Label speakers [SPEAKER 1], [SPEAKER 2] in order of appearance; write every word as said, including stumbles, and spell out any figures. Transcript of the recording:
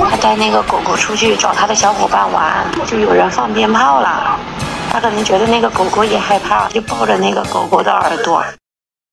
[SPEAKER 1] 他带那个狗狗出去找他的小伙伴玩，就有人放鞭炮了。他可能觉得那个狗狗也害怕，就抱着那个狗狗的耳朵，